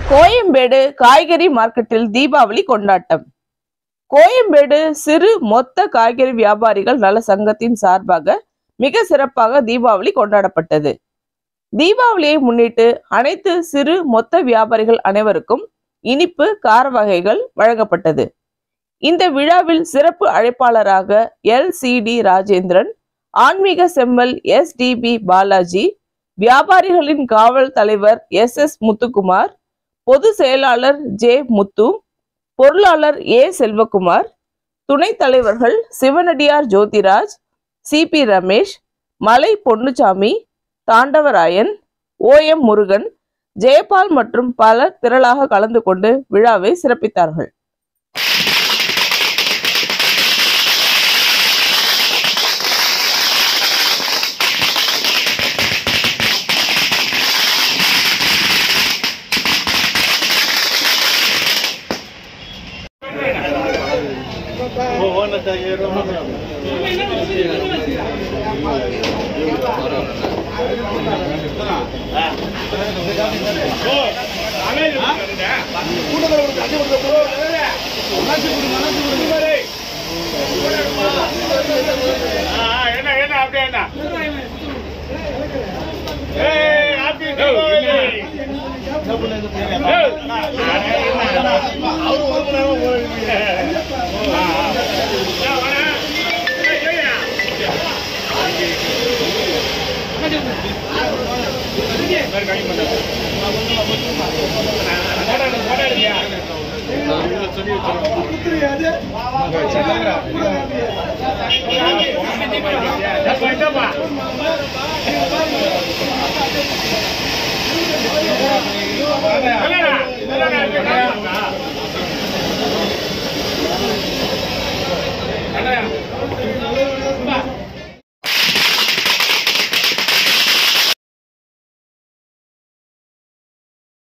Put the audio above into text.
கோயம்பேடு காய்கறி மார்க்கெட்டில் தீபாவளி கொண்டாட்டம். கோயம்பேடு சிறு மொத்த காய்கறி வியாபாரிகள் நல சங்கத்தின் சார்பாக மிக சிறப்பாக தீபாவளி கொண்டாடப்பட்டது. தீபாவளியை முன்னிட்டு அனைத்து சிறு மொத்த வியாபாரிகள் அனைவருக்கும் இனிப்பு கார வகைகள் வழங்கப்பட்டது. இந்த விழாவில் சிறப்பு அழைப்பாளராக LCD ராஜேந்திரன், ஆன்மீக செம்மல் SDB பாலாஜி, வியாபாரிகளின் காவல் தலைவர் SS முத்துக்குமார், பொது செயலாளர் J முத்து, பொருளாளர் A செல்வகுமார், துணைத் தலைவர்கள் சிவனடியார் ஜோதிராஜ், CP ரமேஷ், மலை பொன்னுச்சாமி, தாண்டவராயன், OM முருகன், ஜெயபால் மற்றும் பலர் திரளாக கலந்து கொண்டு விழாவை சிறப்பித்தார்கள்.